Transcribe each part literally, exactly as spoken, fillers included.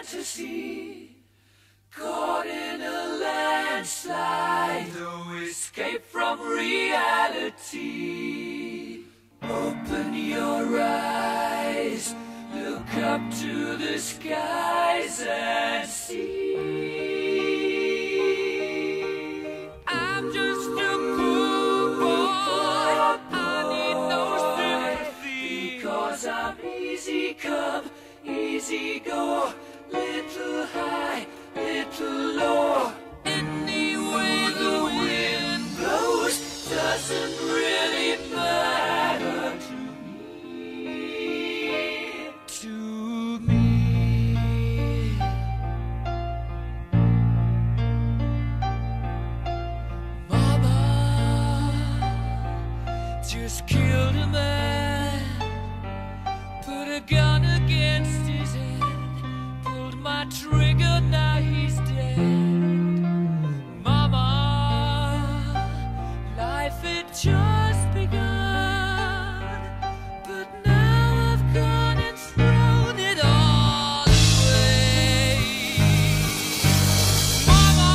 fantasy, caught in a landslide, no escape from reality. Open your eyes, look up to the skies and see. I'm just a poor boy, I need no sympathy, because I'm easy come, easy go, little high, little low. Any way the wind blows doesn't really matter to me, to me. Mama just killed a man, put a gun against his head, pulled my trigger, now he's dead. Mama, life had just begun, but now I've gone and thrown it all away. Mama,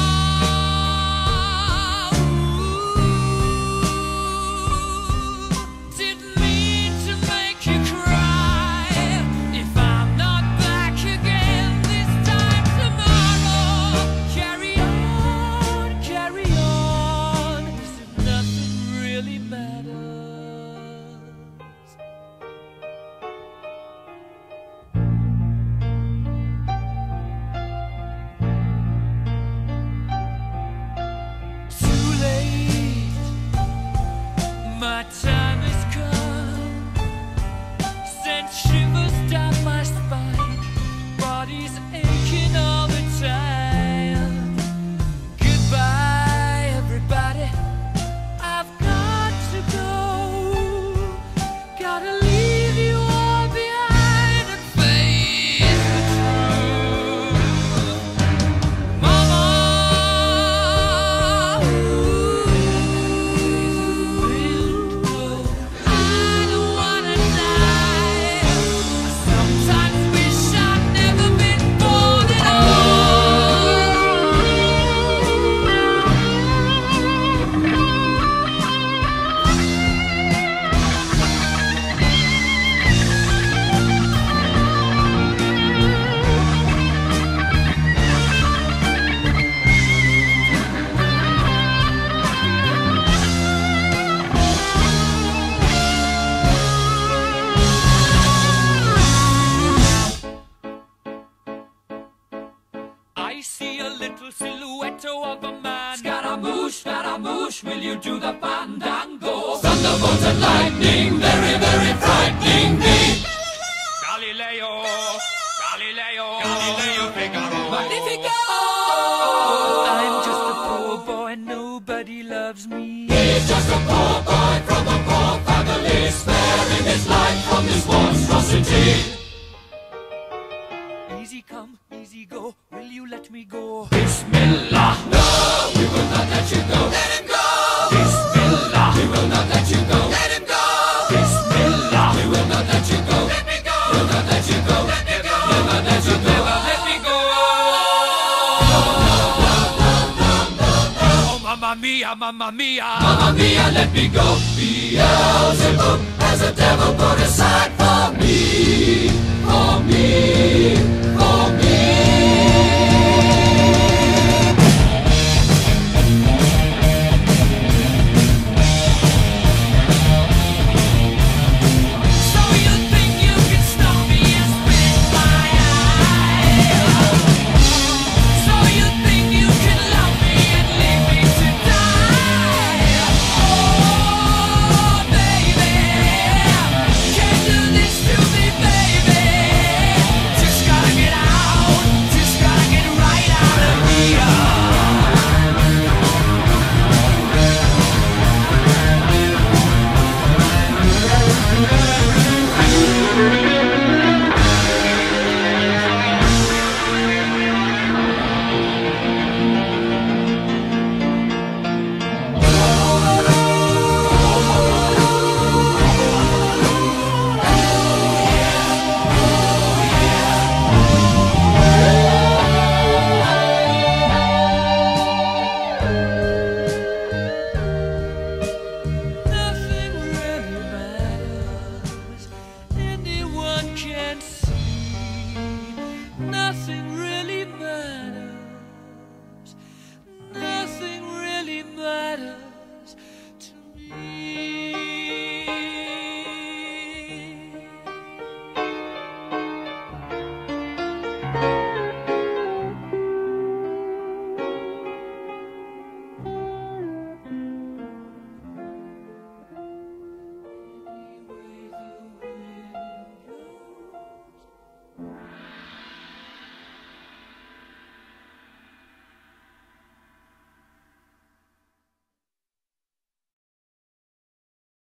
ooh, didn't mean to make you cry. If I'm not back again this time tomorrow, carry on, carry on, as if nothing really matters. Too late, my time has come, sent shivers down my spine, body's aching all the time. Goodbye, everybody, I've got to go, gotta leave you all behind and face the truth. Mama, ooh, I don't wanna die. I sometimes wish I'd never been born at I see a little silhouette of a man. Scaramouche, Scaramouche, will you do the fandango? Thunderbolt and lightning, very, very frightening me. Galileo, Galileo, Galileo Figaro. Magnifico! I'm just a poor boy, nobody loves me. He's just a poor boy from a poor family, sparing his life from this monstrosity. Easy come, easy go, will you let me go? Bismillah, no, we will not let you go. Let him go! Bismillah, we will not let you go. Let him go! Bismillah, we will not let you go. Let me go! We'll not let you go. Let me go! Never let you go. Never let me go. Oh, mamma mia, mamma mia, mamma mia, let me go. Beelzebub has a devil put aside for me, for me, for